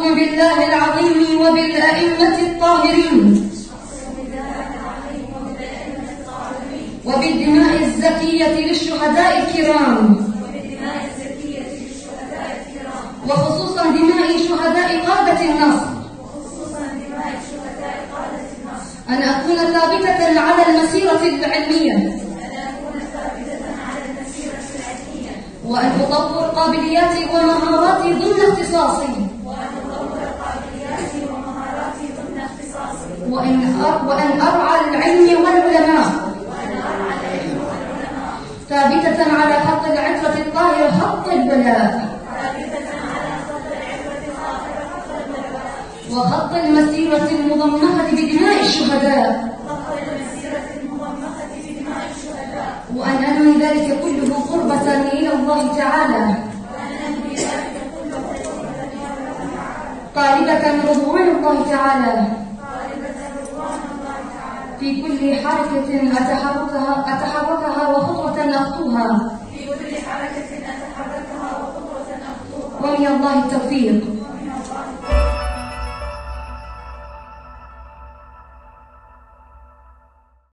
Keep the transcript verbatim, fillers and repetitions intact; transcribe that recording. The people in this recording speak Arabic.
أقسم بالله العظيم وبالأئمة الطاهرين وبالدماء الزكية للشهداء الكرام، وخصوصا دماء شهداء قادة النصر، أن أكون ثابتة على المسيرة العلمية، وأن أطور قابلياتي ومهاراتي ضمن اختصاصي، وأن وأن أرعى العلم والعلماء، ثابتة على خط العترة الطاهرة خط البلاء، وخط المسيرة المضمخة بدماء الشهداء، وأن أنوي ذلك كله قربة إلى الله تعالى، طالبة رضوان الله تعالى في كل حركة أتحركها أتحركها وخطوة أخطوها، ومن الله التوفيق.